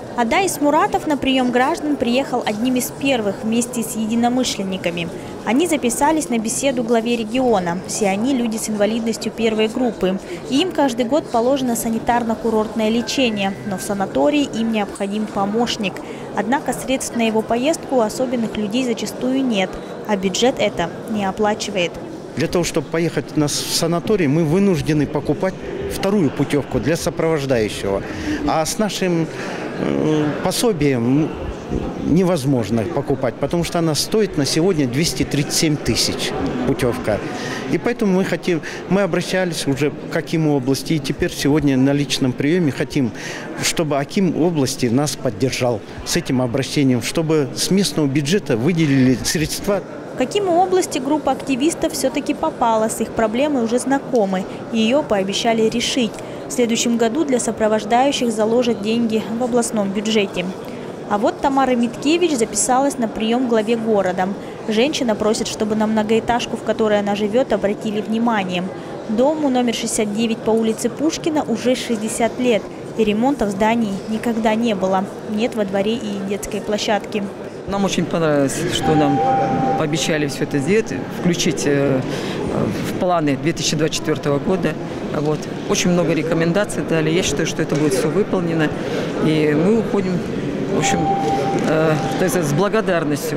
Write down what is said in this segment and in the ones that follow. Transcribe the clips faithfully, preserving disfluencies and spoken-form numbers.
Адай Исмуратов на прием граждан приехал одним из первых вместе с единомышленниками. Они записались на беседу главе региона. Все они люди с инвалидностью первой группы. И им каждый год положено санитарно-курортное лечение, но в санатории им необходим помощник. Однако средств на его поездку у особенных людей зачастую нет, а бюджет это не оплачивает. Для того, чтобы поехать в санаторий, мы вынуждены покупать вторую путевку для сопровождающего. А с нашим э, пособием невозможно покупать, потому что она стоит на сегодня двести тридцать семь тысяч путевка. И поэтому мы хотим, мы обращались уже к Акиму области, и теперь сегодня на личном приеме хотим, чтобы Аким области нас поддержал с этим обращением, чтобы с местного бюджета выделили средства. К Акиму области группа активистов все-таки попала, с их проблемой уже знакомы, и ее пообещали решить. В следующем году для сопровождающих заложат деньги в областном бюджете. А вот Тамара Миткевич записалась на прием к главе города. Женщина просит, чтобы на многоэтажку, в которой она живет, обратили внимание. Дому номер шестьдесят девять по улице Пушкина уже шестьдесят лет, и ремонта в здании никогда не было. Нет во дворе и детской площадки. Нам очень понравилось, что нам пообещали все это сделать, включить в планы две тысячи двадцать четвёртого года. Вот. Очень много рекомендаций дали. Я считаю, что это будет все выполнено. И мы уходим, в общем, э, с благодарностью,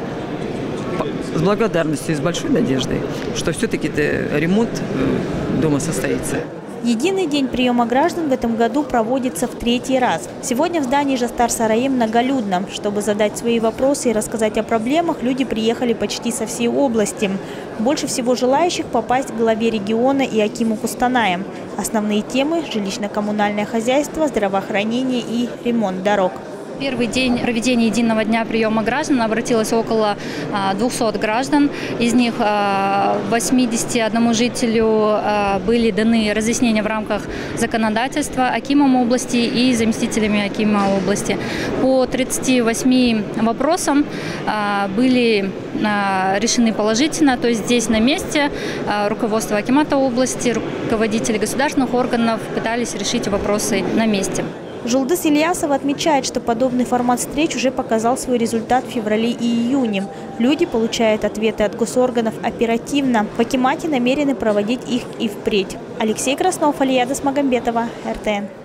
с благодарностью и с большой надеждой, что все-таки ремонт дома состоится. Единый день приема граждан в этом году проводится в третий раз. Сегодня в здании Жастар-Сарайы многолюдно. Чтобы задать свои вопросы и рассказать о проблемах, люди приехали почти со всей области. Больше всего желающих попасть к главе региона и Акиму Кустаная. Основные темы – жилищно-коммунальное хозяйство, здравоохранение и ремонт дорог. Первый день проведения единого дня приема граждан обратилось около двухсот граждан. Из них восьмидесяти одному жителю были даны разъяснения в рамках законодательства Акимом области и заместителями Акима области. По тридцати восьми вопросам были решены положительно, то есть здесь на месте руководство Акимата области, руководители государственных органов пытались решить вопросы на месте. Жулдыс Ильясова отмечает, что подобный формат встреч уже показал свой результат в феврале и июне. Люди получают ответы от госорганов оперативно. В Акимате намерены проводить их и впредь. Алексей Краснов, Алия Досмагомбетова, эр тэ эн.